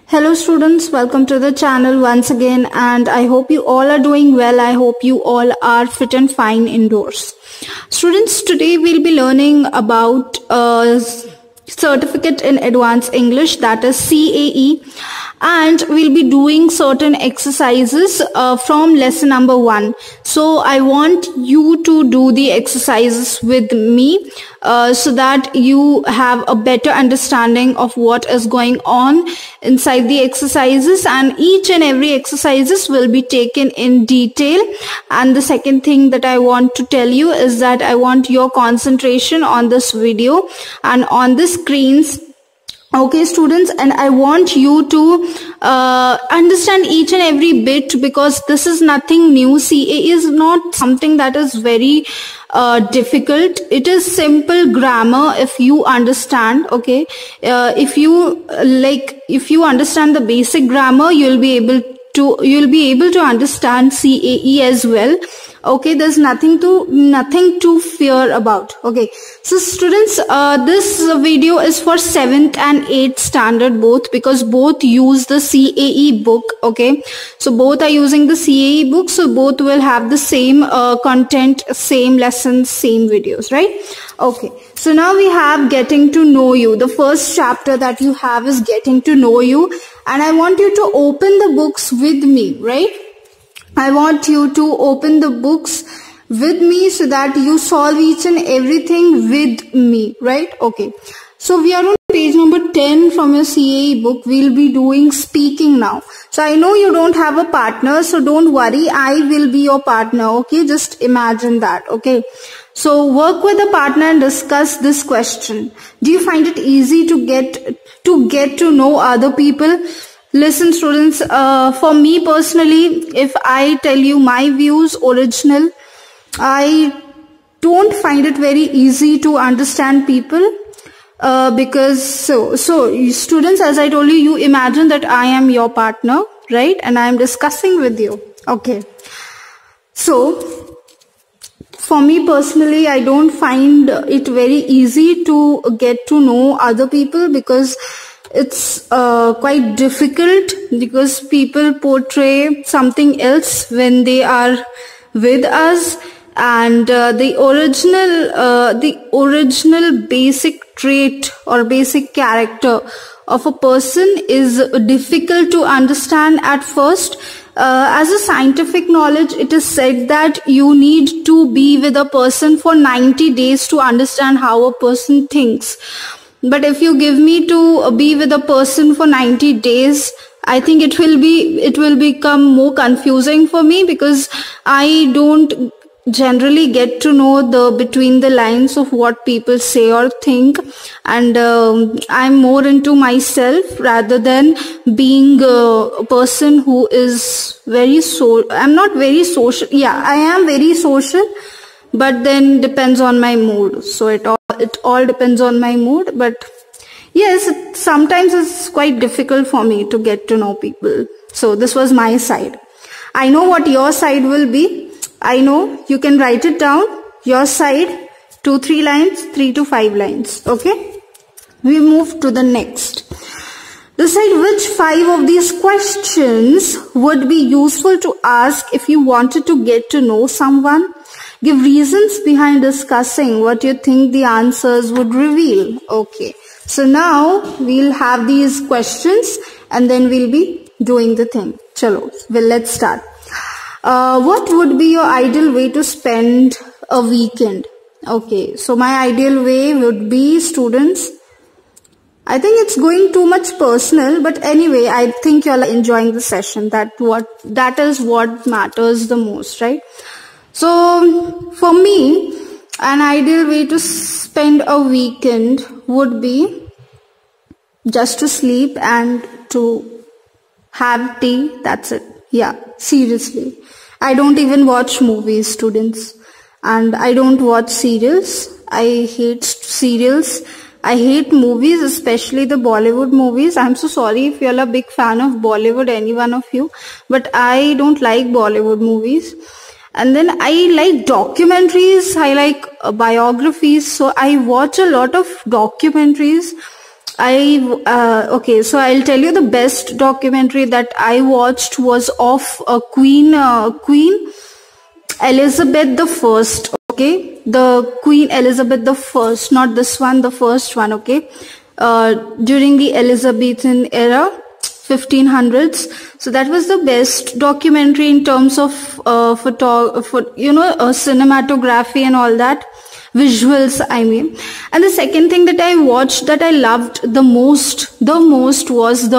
Hello students, welcome to the channel once again, and I hope you all are doing well. I hope you all are fit and fine indoors. Students, today we'll be learning about Certificate in Advanced English, that is CAE, and we'll be doing certain exercises from lesson number 1. So I want you to do the exercises with me so that you have a better understanding of what is going on inside the exercises, and each and every exercises will be taken in detail. And the second thing that I want to tell you is that I want your concentration on this video and on the screens. Okay students, and I want you to understand each and every bit, because this is nothing new. CA is not something that is very difficult. It is simple grammar if you understand. Okay, if you understand the basic grammar, you'll be able to understand CAE as well. Okay, there's nothing to fear about. Okay, so students, this video is for 7th and 8th standard both, because both use the CAE book. Okay, so both are using the CAE book, so both will have the same content, same lessons, same videos, right? Okay, so now we have getting to know you. The first chapter that you have is getting to know you, and I want you to open the books with me, right? I want you to open the books with me so that you solve each and everything with me, right? Okay, so we are on page number 10 from your CAE book. We'll be doing speaking now. So I know you don't have a partner, so don't worry, I will be your partner. Okay, just imagine that. Okay, so work with a partner and discuss this question. Do you find it easy to get to know other people? Listen students, for me personally, if I tell you my views original, I don't find it very easy to understand people, because so students, as I told you, you imagine that I am your partner, right? And I am discussing with you. Okay, so for me personally, I don't find it very easy to get to know other people, because it's quite difficult, because people portray something else when they are with us, and the original basic trait or basic character of a person is difficult to understand at first. As a scientific knowledge, it is said that you need to be with a person for 90 days to understand how a person thinks. But if you give me to be with a person for 90 days, I think it will become more confusing for me, because I don't generally get to know between the lines of what people say or think, and I'm more into myself rather than being a person who is I'm not very social. Yeah, I am very social, but then depends on my mood. So it all depends on my mood. But yes, sometimes it's quite difficult for me to get to know people. So this was my side. I know what your side will be. I know, you can write it down. Your side, 2-3 lines, 3 to 5 lines. Okay, we move to the next. Decide which 5 of these questions would be useful to ask if you wanted to get to know someone. Give reasons behind discussing what you think the answers would reveal. Okay, so now we'll have these questions and then we'll be doing the thing. Chalo, well, let's start. What would be your ideal way to spend a weekend? Okay, so my ideal way would be, students, I think it's going too much personal, but anyway, I think you're enjoying the session. That is what matters the most, right? So for me, an ideal way to spend a weekend would be just to sleep and to have tea. That's it. Yeah, seriously. I don't even watch movies, students, and I don't watch serials. I hate serials. I hate movies, especially the Bollywood movies. I'm so sorry if you're a big fan of Bollywood, any one of you, but I don't like Bollywood movies. And then I like documentaries, I like biographies, so I watch a lot of documentaries. Okay, so I'll tell you the best documentary that I watched was of Queen Elizabeth the First. Okay, the Queen Elizabeth the First, not this one, the first one. Okay, during the Elizabethan era, 1500s. So that was the best documentary in terms of cinematography and all that. Visuals, I mean. And the second thing that I watched that I loved the most was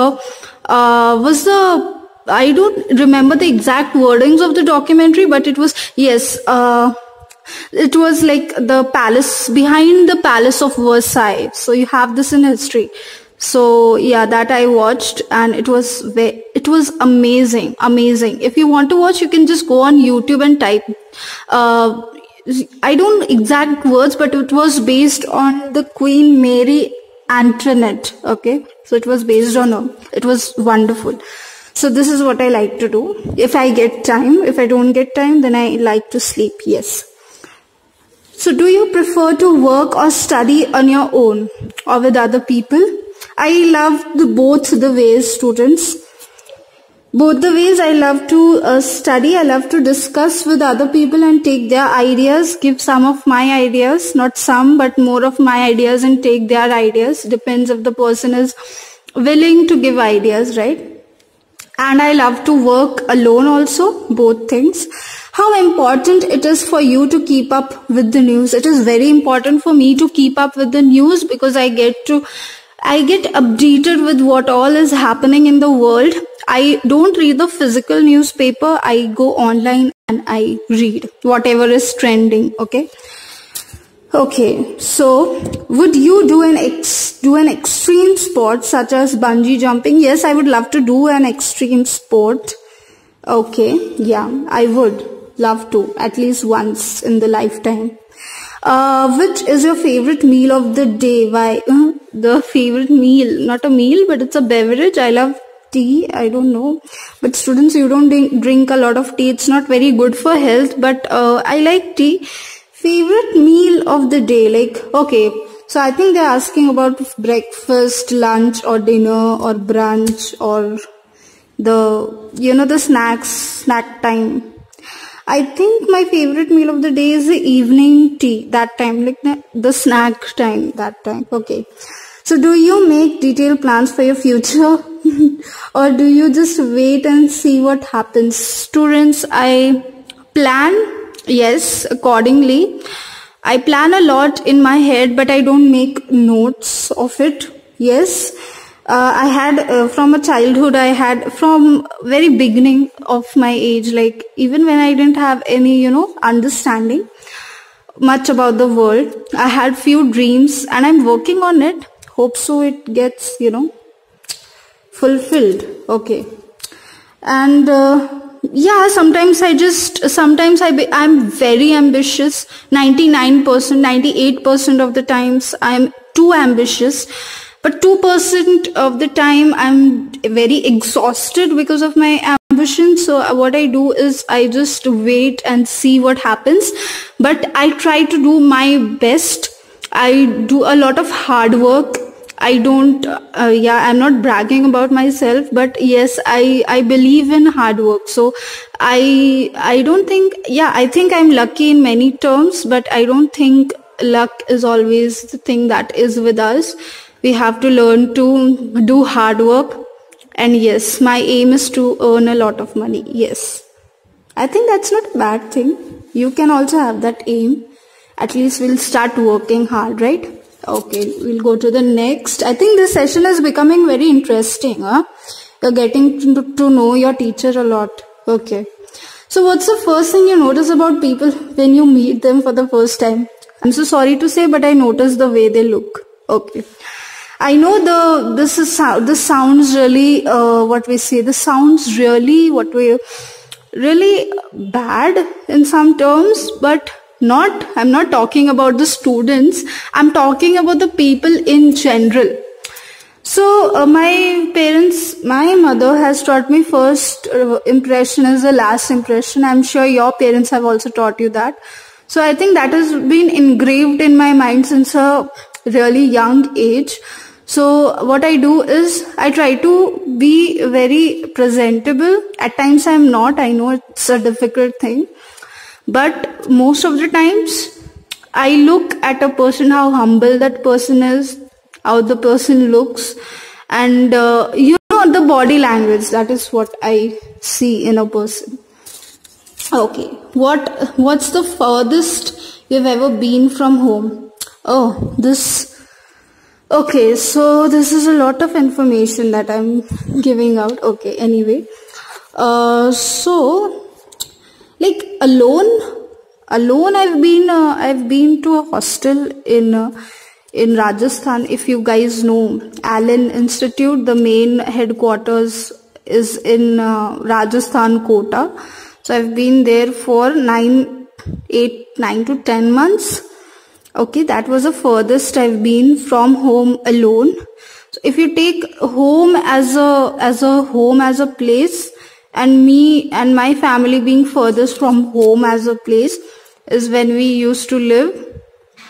I don't remember the exact wordings of the documentary, but it was, yes, it was like the palace, behind the Palace of Versailles. So you have this in history. So yeah, that I watched, and it was amazing. If you want to watch, you can just go on YouTube and type, I don't exact words, but it was based on the Queen Mary Antoinette. Okay, so it was based on her. It was wonderful. So this is what I like to do if I get time. If I don't get time, then I like to sleep. Yes. So do you prefer to work or study on your own or with other people? I love both the ways, students. Both the ways. I love to study. I love to discuss with other people and take their ideas, give some of my ideas, not some, but more of my ideas, and take their ideas. Depends if the person is willing to give ideas, right? And I love to work alone also, both things. How important it is for you to keep up with the news? It is very important for me to keep up with the news, because I get updated with what all is happening in the world. I don't read the physical newspaper. I go online and I read whatever is trending. Okay. So would you do an extreme sport such as bungee jumping? Yes, I would love to do an extreme sport. Okay. Yeah, I would love to, at least once in the lifetime. Which is your favorite meal of the day? Why? The favorite meal, not a meal, but it's a beverage. I love tea. I don't know, but students, you don't drink a lot of tea. It's not very good for health, but I like tea. Favorite meal of the day, like, okay, so I think they're asking about breakfast, lunch, or dinner, or brunch, or the snack time. I think my favorite meal of the day is the evening tea, that time, like the snack time, that time. Okay. So do you make detailed plans for your future or do you just wait and see what happens? Students, I plan, yes, accordingly. I plan a lot in my head, but I don't make notes of it. Yes. I had from a childhood, I had from very beginning of my age, like even when I didn't have any, understanding much about the world, I had few dreams and I'm working on it. Hope so it gets, fulfilled. Okay. And yeah, sometimes I'm very ambitious. 99%, 98% of the times I'm too ambitious. But 2% of the time I'm very exhausted because of my ambition. So what I do is I just wait and see what happens. But I try to do my best. I do a lot of hard work. I don't, I'm not bragging about myself, but yes, I believe in hard work. So I don't think, I think I'm lucky in many terms, but I don't think luck is always the thing that is with us. We have to learn to do hard work. And yes, my aim is to earn a lot of money. Yes. I think that's not a bad thing. You can also have that aim. At least we'll start working hard, right? Okay, we'll go to the next. I think this session is becoming very interesting. You're getting to know your teacher a lot. Okay. So what's the first thing you notice about people when you meet them for the first time? I'm so sorry to say, but I notice the way they look. Okay. I know this sounds really, really bad in some terms, but I'm not talking about the students. I'm talking about the people in general. So my mother has taught me first impression is the last impression. I'm sure your parents have also taught you that. So I think that has been engraved in my mind since a really young age. So what I do is I try to be very presentable. At times I'm not. I know it's a difficult thing. But most of the times I look at a person, how humble that person is, how the person looks, and the body language. That is what I see in a person. Okay, what's the furthest you've ever been from home? Oh, this. Okay, so this is a lot of information that I'm giving out. Okay, anyway, so like alone I've been to a hostel in Rajasthan. If you guys know Allen Institute, the main headquarters is in Rajasthan, Kota. So I've been there for 9 to 10 months. Okay, that was the furthest I've been from home alone. So if you take home as a place, and me and my family being furthest from home as a place is when we used to live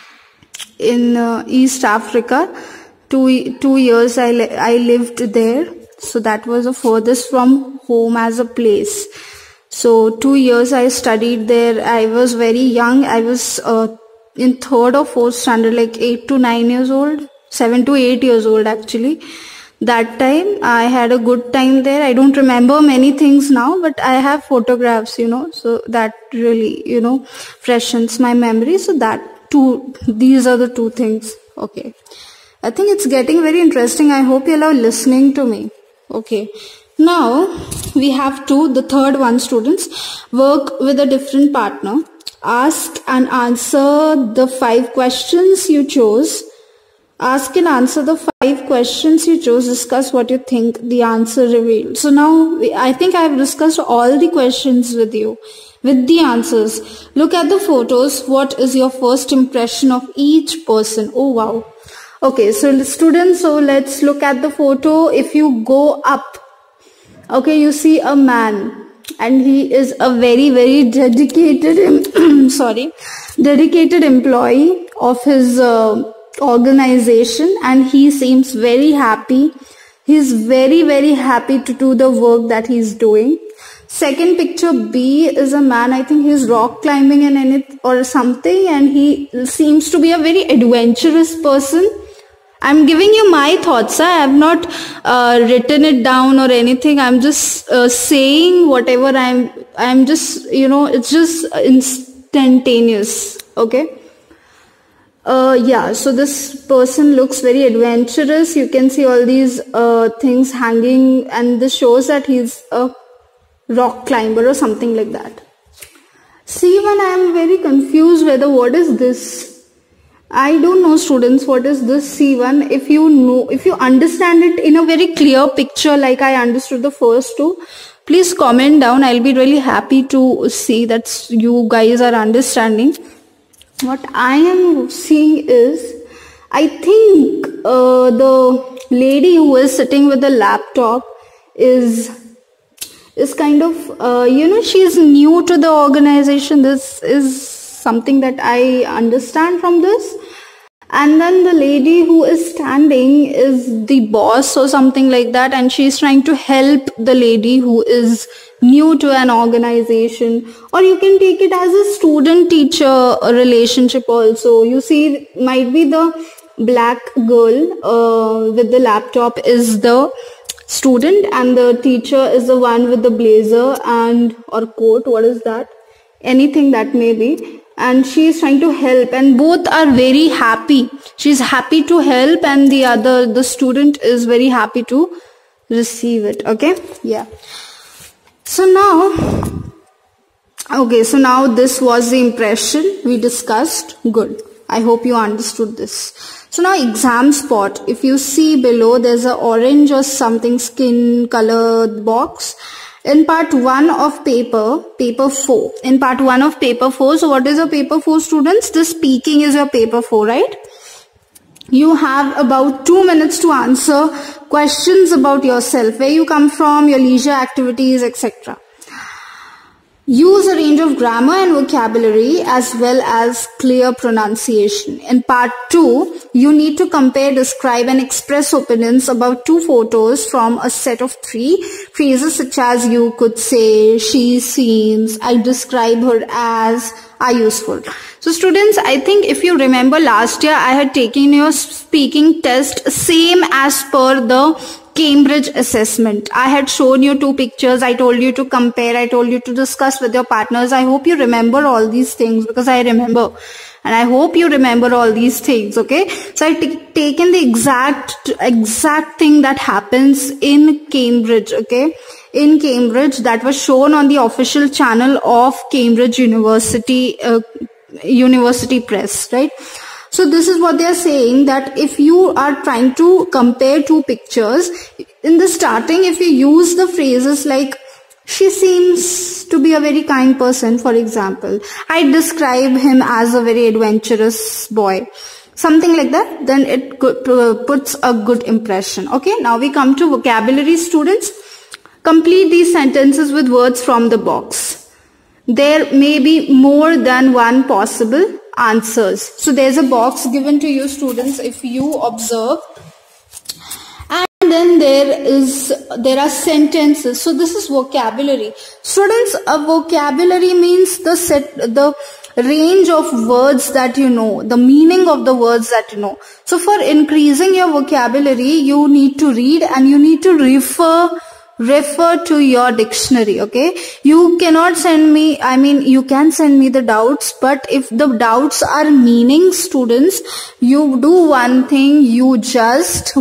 in East Africa. 2 years I lived there. So that was the furthest from home as a place. So 2 years I studied there. I was very young. I was in 3rd or 4th standard, like 8 to 9 years old, 7 to 8 years old actually. That time I had a good time there. I don't remember many things now, but I have photographs, so that really, freshens my memory. So these are the 2 things. Okay. I think it's getting very interesting. I hope you're all listening to me. Okay. Now we have the 3rd one, students. Work with a different partner. Ask and answer the 5 questions you chose. Ask and answer the 5 questions you chose. Discuss what you think the answer revealed. So now I think I have discussed all the questions with you, with the answers. Look at the photos. What is your first impression of each person? Oh wow. Okay, so students, so let's look at the photo. If you go up, okay, you see a man. And he is a very, very dedicated, dedicated employee of his organization, and he seems very happy. He's very, very happy to do the work that he's doing. Second picture B is a man. I think he's rock climbing or something, and he seems to be a very adventurous person. I'm giving you my thoughts. I have not written it down or anything. I'm just saying whatever I'm just, it's just instantaneous. Okay. Yeah, so this person looks very adventurous. You can see all these things hanging, and this shows that he's a rock climber or something like that. C1, I am very confused whether what is this. I don't know, students, what is this C1. If you understand it in a very clear picture like I understood the first 2, please comment down. I'll be really happy to see that you guys are understanding. What I am seeing is, I think the lady who is sitting with the laptop is kind of, she's new to the organization. This is something that I understand from this. And then the lady who is standing is the boss or something like that, and she's trying to help the lady who is new to an organization. Or you can take it as a student-teacher relationship also. You see, might be the black girl with the laptop is the student, and the teacher is the one with the blazer or coat. What is that? Anything that may be. And she is trying to help, and both are very happy. She's happy to help, and the student is very happy to receive it. Okay. Yeah. So now this was the impression we discussed. Good. I hope you understood this. So now exam spot. If you see below, there's an orange or something skin colored box. In part 1 of paper 4. In part 1 of paper 4. So what is your paper 4, students? The speaking is your paper 4, right? You have about 2 minutes to answer questions about yourself, where you come from, your leisure activities, etc. Use a range of grammar and vocabulary as well as clear pronunciation. In part 2, you need to compare, describe and express opinions about 2 photos from a set of 3. Phrases such as you could say, she seems, I describe her as are useful. So students, I think if you remember last year I had taken your speaking test same as per the Cambridge assessment. I had shown you 2 pictures. I told you to compare. I told you to discuss with your partners. I hope you remember all these things because I remember. And I hope you remember all these things. Okay. So I taken the exact thing that happens in Cambridge. Okay. In Cambridge, that was shown on the official channel of Cambridge University, University Press, right? So this is what they are saying, that if you are trying to compare 2 pictures, in the starting, if you use the phrases like, she seems to be a very kind person, for example, I describe him as a very adventurous boy, something like that, then it puts a good impression. Okay, now we come to vocabulary, students. Complete these sentences with words from the box. There may be more than one possible answers. So there's a box given to you, students, if you observe, and then there are sentences. So this is vocabulary. Students, a vocabulary means the range of words that you know, the meaning of the words that you know. So for increasing your vocabulary, you need to read and you need to refer to your dictionary. Okay, you cannot send me, you can send me the doubts, but if the doubts are meaning, students, you do one thing, you just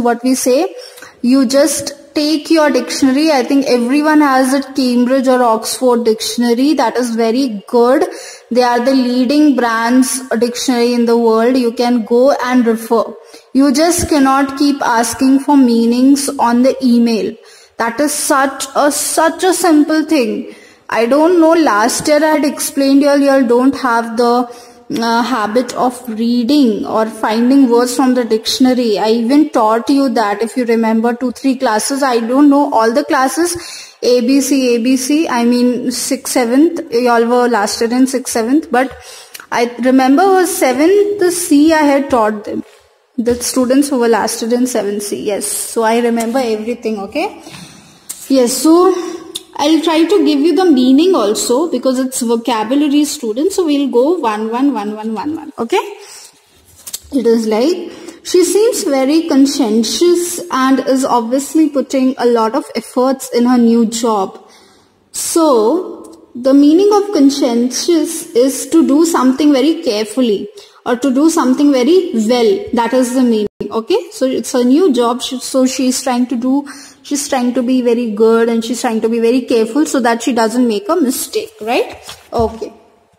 take your dictionary. I think everyone has a Cambridge or Oxford dictionary. That is very good. They are the leading brands dictionary in the world. You can go and refer. You just cannot keep asking for meanings on the email. That is such a simple thing. I don't know, last year I had explained you all don't have the habit of reading or finding words from the dictionary. I even taught you that, if you remember 2-3 classes. I don't know all the classes, ABC, 6th, 7th, you all were last year in 6th, 7th, but I remember was 7th C I had taught them. The students who were last year in 7th C, yes. So I remember everything, okay. Yes, so I'll try to give you the meaning also because it's vocabulary, students. So we'll go 1, 1, 1, 1, 1, 1. Okay. It is like, she seems very conscientious and is obviously putting a lot of efforts in her new job. So the meaning of conscientious is to do something very carefully or to do something very well. That is the meaning. Okay. So it's a new job. So she's trying to be very good and she's trying to be very careful so that she doesn't make a mistake, right? Okay.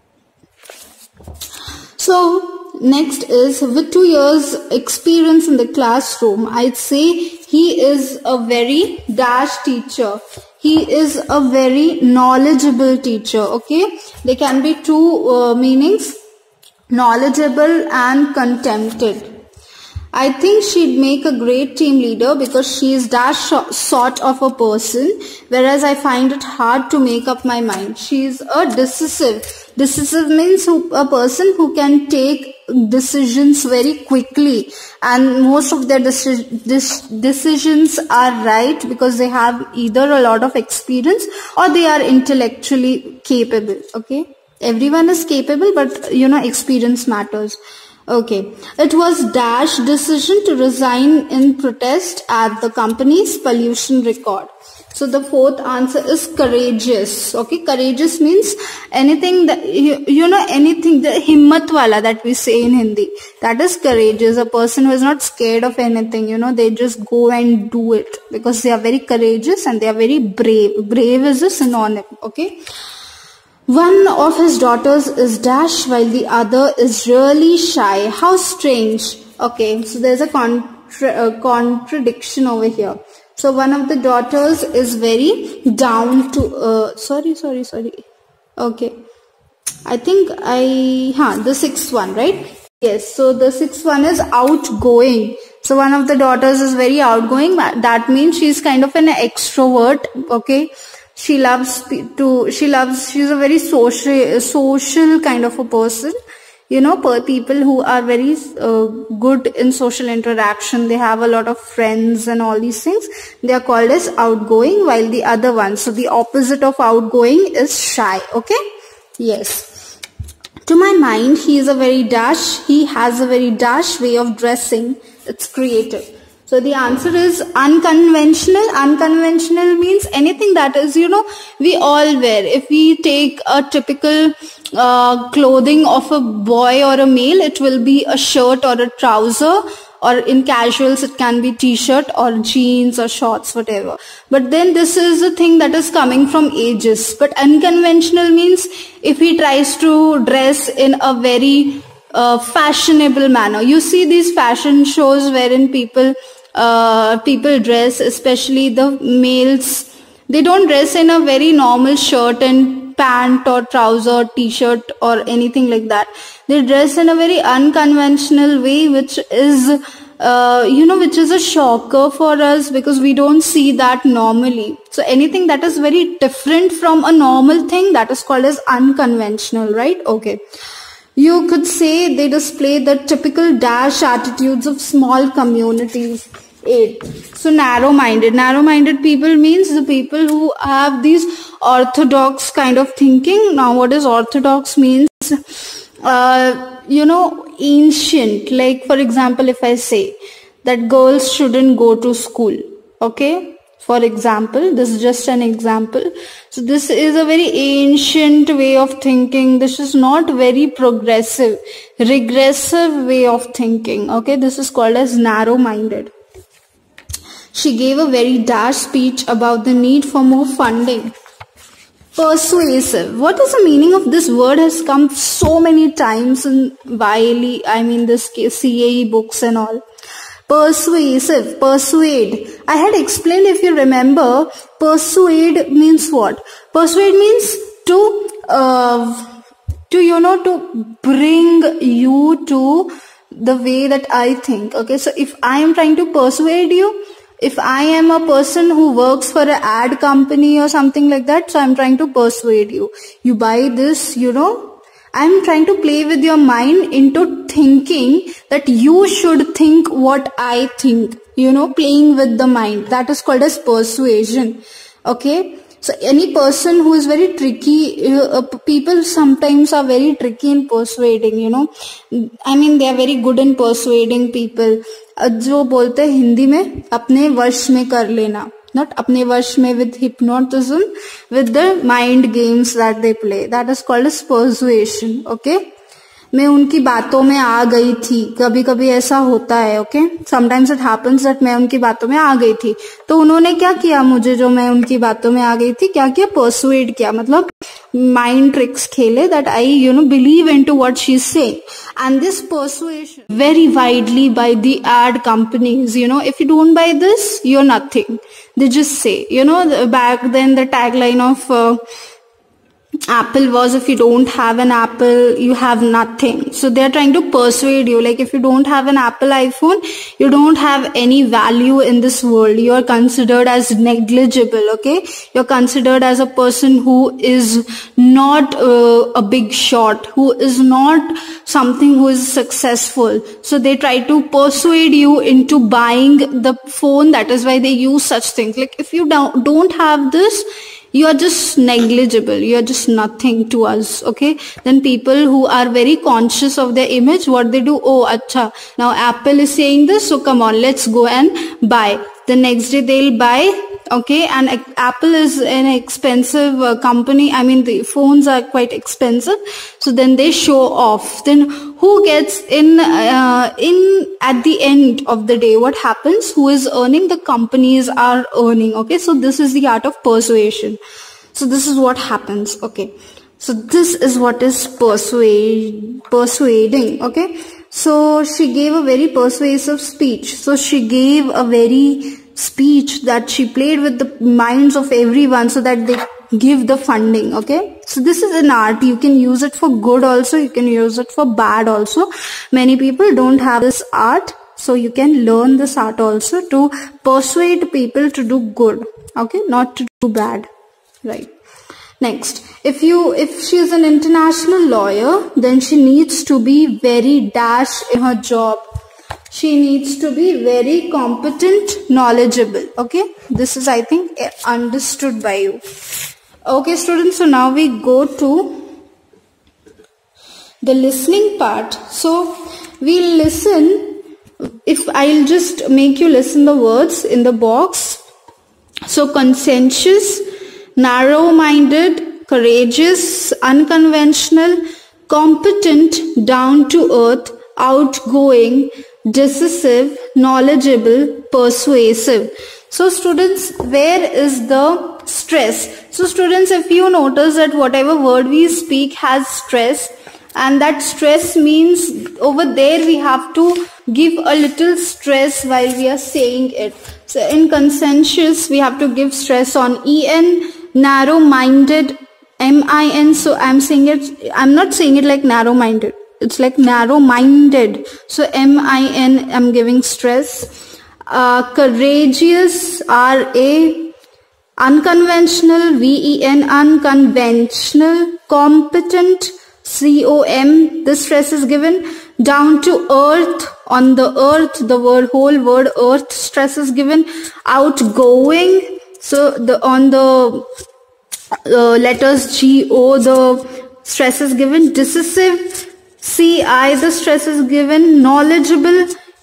So next is, with 2 years experience in the classroom, I'd say he is a very dash teacher. He is a very knowledgeable teacher. Okay. There can be 2 meanings, knowledgeable and contented. I think she'd make a great team leader because she is that sort of a person, whereas I find it hard to make up my mind. She is a decisive. Decisive means a person who can take decisions very quickly, and most of their decisions are right because they have either a lot of experience or they are intellectually capable. Okay, everyone is capable, but experience matters. Okay, it was dash decision to resign in protest at the company's pollution record. So the 4th answer is courageous. Okay, courageous means anything that, anything, the himmat wala that we say in Hindi. That is courageous. A person who is not scared of anything, they just go and do it because they are very courageous and they are very brave. Brave is a synonym. Okay. One of his daughters is dash while the other is really shy. How strange. Okay, so there's a contradiction over here. So one of the daughters is very down to, sorry. Okay, I think the 6th one, right? Yes, so the 6th one is outgoing. So one of the daughters is very outgoing. That means she's kind of an extrovert. Okay. She's a very social kind of a person. You know, people who are very good in social interaction, they have a lot of friends and all these things, they are called as outgoing, while the other one, so the opposite of outgoing is shy. Okay, yes. To my mind, he has a very dash way of dressing. It's creative. So the answer is unconventional. Unconventional means anything that is, you know, we all wear. If we take a typical clothing of a boy or a male, it will be a shirt or a trouser, or in casuals it can be t-shirt or jeans or shorts, whatever. But then this is a thing that is coming from ages. But unconventional means if he tries to dress in a very fashionable manner. You see these fashion shows wherein people dress, especially the males, they don't dress in a very normal shirt and pant or trouser or t-shirt or anything like that. They dress in a very unconventional way, which is which is a shocker for us, because we don't see that normally. So anything that is very different from a normal thing, that is called as unconventional, right? Okay. You could say they display the typical dash attitudes of small communities. 8. So narrow-minded. Narrow-minded people means the people who have these orthodox kind of thinking. Now what is orthodox means? Ancient. Like for example, if I say that girls shouldn't go to school. Okay. For example, this is just an example. So this is a very ancient way of thinking. This is not very progressive, regressive way of thinking. Okay, this is called as narrow-minded. She gave a very dash speech about the need for more funding. Persuasive. What is the meaning of this word? Has come so many times in Wiley, this CAE books and all. Persuasive, persuade. I had explained, if you remember, persuade means what? Persuade means to bring you to the way that I think. Okay, so if I am trying to persuade you, if I am a person who works for an ad company or something like that, so I'm trying to persuade you. You buy this, I'm trying to play with your mind into thinking that you should think what I think, playing with the mind. That is called as persuasion. Okay. So any person who is very tricky, people sometimes are very tricky in persuading, they are very good in persuading people. जो बोलते हैं हिंदी में अपने वश में कर लेना. Not अपने वश में with hypnotism, with the mind games that they play. That is called as persuasion. Okay. मैं उनकी बातों में आ गई थी. कभी कभी ऐसा होता है. Okay. Sometimes it happens that मैं उनकी बातों में आ गई थी. तो उन्होंने क्या किया मुझे, जो मैं उनकी बातों में आ गई थी, क्या किया? Persuade किया. मतलब mind tricks खेले, that I believe into what she's saying. And this persuasion very widely by the ad companies. If you don't buy this, you're nothing. They just say, back then the tagline of Apple was, if you don't have an Apple, you have nothing. So they're trying to persuade you, like if you don't have an Apple iPhone, you don't have any value in this world. You are considered as negligible. Okay, you're considered as a person who is not a big shot, who is not something who is successful. So they try to persuade you into buying the phone. That is why they use such things. Like if you don't have this, you are just negligible. You are just nothing to us. Okay. Then people who are very conscious of their image, what they do? Oh, acha. Now Apple is saying this. So come on, let's go and buy. The next day they'll buy. Okay. And Apple is an expensive company. The phones are quite expensive. So then they show off. Then who gets in at the end of the day? What happens? Who is earning? The companies are earning. Okay. So this is the art of persuasion. So this is what happens. Okay. So this is what is persuading. Okay. So she gave a very persuasive speech. So she gave a very speech that she played with the minds of everyone so that they give the funding. Okay. So this is an art. You can use it for good also. You can use it for bad also. Many people don't have this art. So you can learn this art also to persuade people to do good. Okay. Not to do bad. right? Next, if she is an international lawyer, then she needs to be very dash in her job. She needs to be very competent, knowledgeable. Okay, this is, I think, understood by you. Okay, students, so now we go to the listening part. So we'll listen. If I'll just make you listen the words in the box. So conscientious, narrow-minded, courageous, unconventional, competent, down-to-earth, outgoing, decisive, knowledgeable, persuasive. So students, where is the stress? So students, if you notice that whatever word we speak has stress, and that stress means over there we have to give a little stress while we are saying it. So in conscientious, we have to give stress on en, narrow-minded, min. So I'm not saying it like narrow-minded. It's like narrow-minded. So min, I'm giving stress. Courageous, ra. Unconventional, ven, unconventional. Competent, com, this stress is given. Down to earth, on the earth, the whole word earth stress is given. Outgoing, so on the letters go, the stress is given. Decisive, ci, the stress is given. Knowledgeable,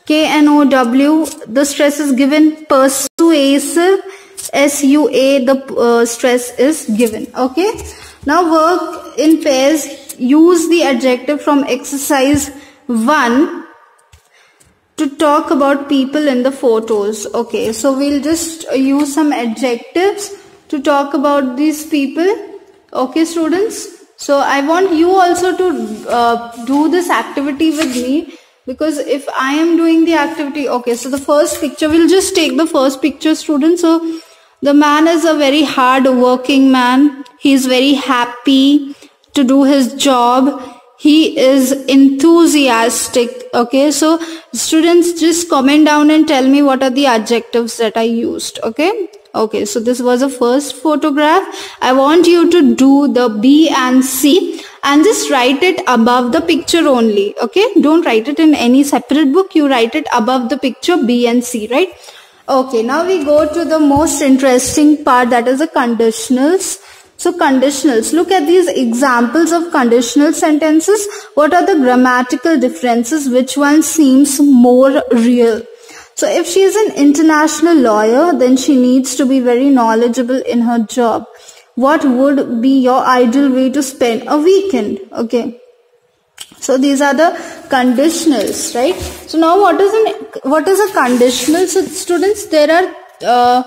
know, the stress is given. Persuasive, sua, the stress is given. Okay, now work in pairs. Use the adjective from exercise 1 to talk about people in the photos. Okay, so we'll just use some adjectives to talk about these people. Okay, students, so I want you also to do this activity with me, because if I am doing the activity, okay, so the first picture, we'll just take the first picture, students. So the man is a very hard working man. He is very happy to do his job. He is enthusiastic. Okay, so students, just comment down and tell me what are the adjectives that I used. Okay, so this was the first photograph. I want you to do the B and C and just write it above the picture only. Okay, don't write it in any separate book. You write it above the picture B and C, right? Okay, now we go to the most interesting part, that is the conditionals. So conditionals, look at these examples of conditional sentences. What are the grammatical differences? Which one seems more real? So if she is an international lawyer, then she needs to be very knowledgeable in her job. What would be your ideal way to spend a weekend? Okay. So these are the conditionals, right? So now what is a conditional? So students, there are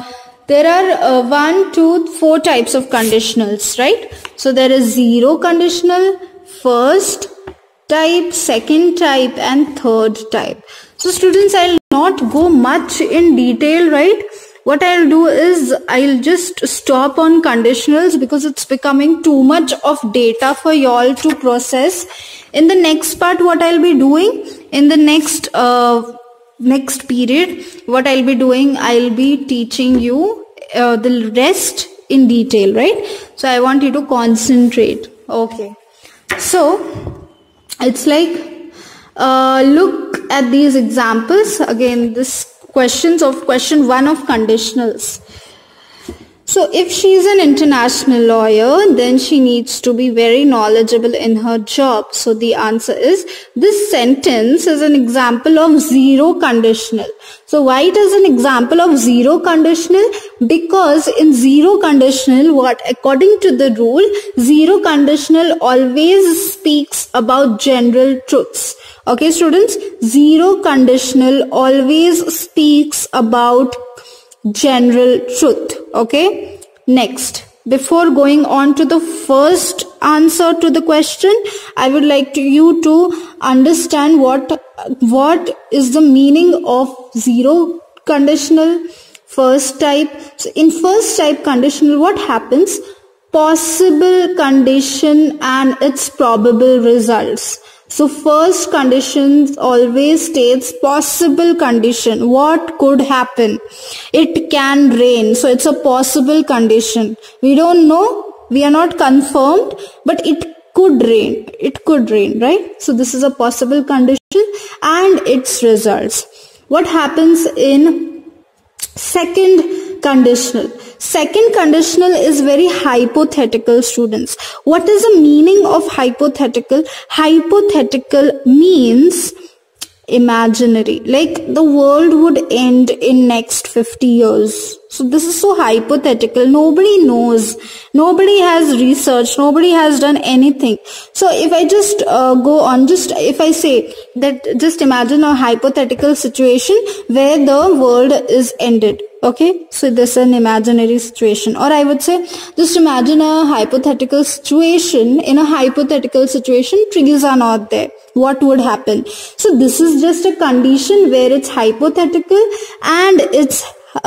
1, 2, 4 types of conditionals, right? So there is zero conditional, first type, second type, and third type. So students, I'll not go much in detail, right? What I'll do is I'll just stop on conditionals because it's becoming too much of data for y'all to process. In the next part, what I'll be doing in the next period, what I'll be doing, I'll be teaching you the rest in detail, right? So I want you to concentrate. Okay, so it's like look at these examples again. This questions of question 1 of conditionals. So if she is an international lawyer, then she needs to be very knowledgeable in her job. So the answer is, this sentence is an example of zero conditional. So why it is an example of zero conditional? Because in zero conditional, according to the rule, zero conditional always speaks about general truths. Okay, students, zero conditional always speaks about general truth. Okay, next, before going on to the first answer to the question, I would like you to understand what is the meaning of zero conditional, first type. So in first type conditional, what happens? Possible condition and its probable results. So first condition always states possible condition. What could happen? It can rain. So it's a possible condition. We don't know. We are not confirmed, but it could rain. It could rain, right? So this is a possible condition and its results. What happens in second conditional? Second conditional is very hypothetical, students. What is the meaning of hypothetical? Hypothetical means imaginary, like the world would end in next 50 years. So this is so hypothetical. Nobody knows. Nobody has researched. Nobody has done anything. So if I just go on, if I say that, just imagine a hypothetical situation where the world is ended. Okay, so this is an imaginary situation. Or I would say, just imagine a hypothetical situation. In a hypothetical situation, trees are not there. What would happen? So this is just a condition where it's hypothetical and it's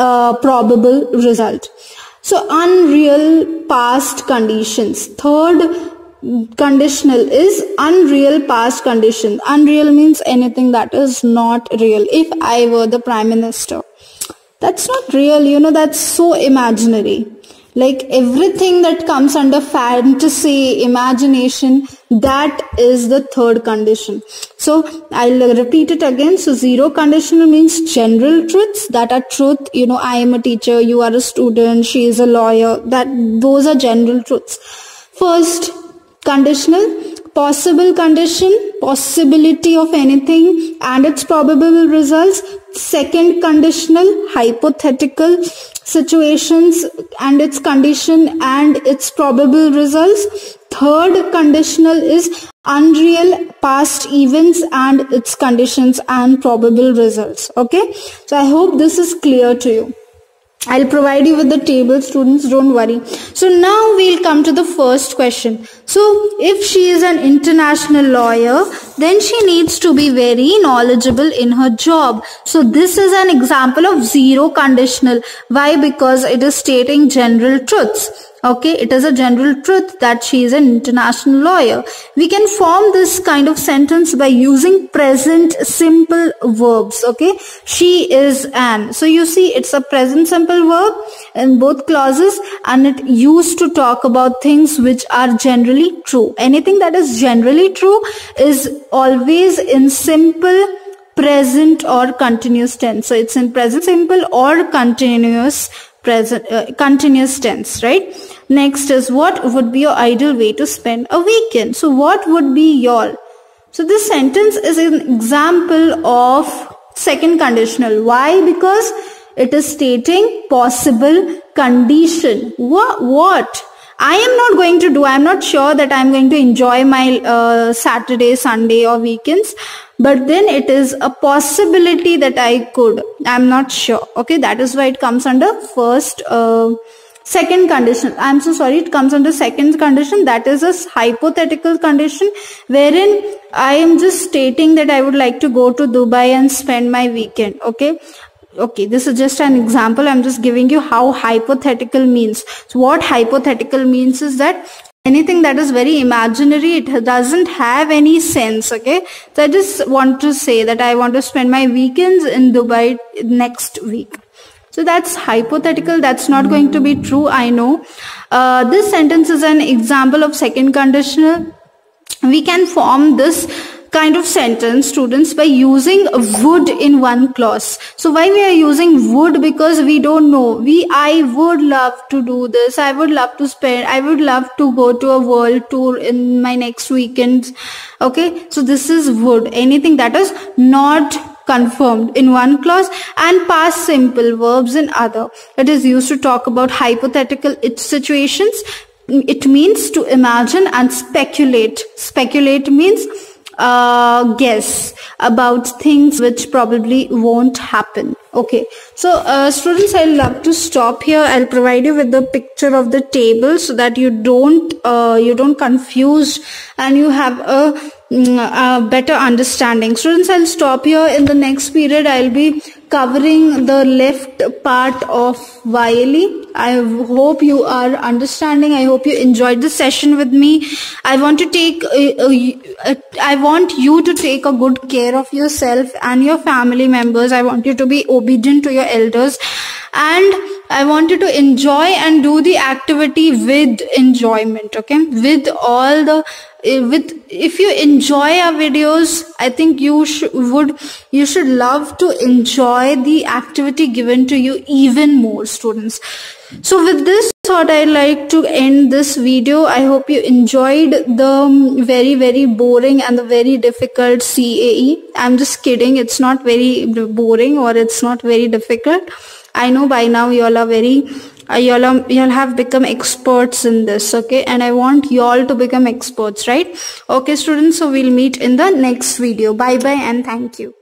probable result. So unreal past conditions. Third conditional is unreal past condition. Unreal means anything that is not real. If I were the Prime Minister, that's not real, that's so imaginary. Like everything that comes under fantasy, imagination, that is the third condition. So I'll repeat it again. So zero conditional means general truths that are truth. I am a teacher, you are a student, she is a lawyer. Those are general truths. First conditional, possible condition, possibility of anything and its probable results. Second conditional, hypothetical situations and its condition and its probable results. Third conditional is unreal past events and its conditions and probable results. Okay, so I hope this is clear to you. I'll provide you with the table, students, don't worry. So now we'll come to the first question. So if she is an international lawyer, then she needs to be very knowledgeable in her job. So this is an example of zero conditional. Why? Because it is stating general truths. Okay, it is a general truth that she is an international lawyer. We can form this kind of sentence by using present simple verbs. Okay, she is an. So you see, it's a present simple verb in both clauses and it used to talk about things which are generally true. Anything that is generally true is always in simple, present or continuous tense. So it's in present simple or continuous tense, right? Next is, what would be your ideal way to spend a weekend? So what would be your? So this sentence is an example of second conditional. Why? Because it is stating possible condition. What? I am not going to do. I am not sure that I am going to enjoy my Saturday, Sunday or weekends. But then it is a possibility that I could. I am not sure. Okay, that is why it comes under second condition. I am so sorry, it comes under second condition. That is a hypothetical condition wherein I am just stating that I would like to go to Dubai and spend my weekend. Okay, this is just an example. I'm just giving you how hypothetical means. So what hypothetical means is that anything that is very imaginary, it doesn't have any sense. Okay, so I just want to say that I want to spend my weekends in Dubai next week. So that's hypothetical. That's not going to be true. I know. This sentence is an example of second conditional. We can form this kind of sentence, students, by using would in one clause. So why we are using would? Because we don't know. I would love to do this. I would love to go to a world tour in my next weekend. Okay, so this is would. Anything that is not confirmed in one clause, and past simple verbs in other. It is used to talk about hypothetical situations. It means to imagine and speculate. Speculate means guess about things which probably won't happen. Okay, so students, I'll love to stop here. I'll provide you with the picture of the table so that you don't confuse and you have a better understanding. Students, I'll stop here. In the next period, I'll be covering the left part of YLE. I hope you are understanding. I hope you enjoyed the session with me. I want you to take a good care of yourself and your family members. I want you to be obedient to your elders, and I want you to enjoy and do the activity with enjoyment. Okay, with all the if you enjoy our videos, I think you should love to enjoy the activity given to you even more, students. So with this thought, I'd like to end this video. I hope you enjoyed the very, very boring and the very difficult CAE. I'm just kidding. It's not very boring or it's not very difficult. I know by now y'all are very y'all have become experts in this, okay, and I want y'all to become experts, right? Okay, students, so we'll meet in the next video. Bye bye and thank you.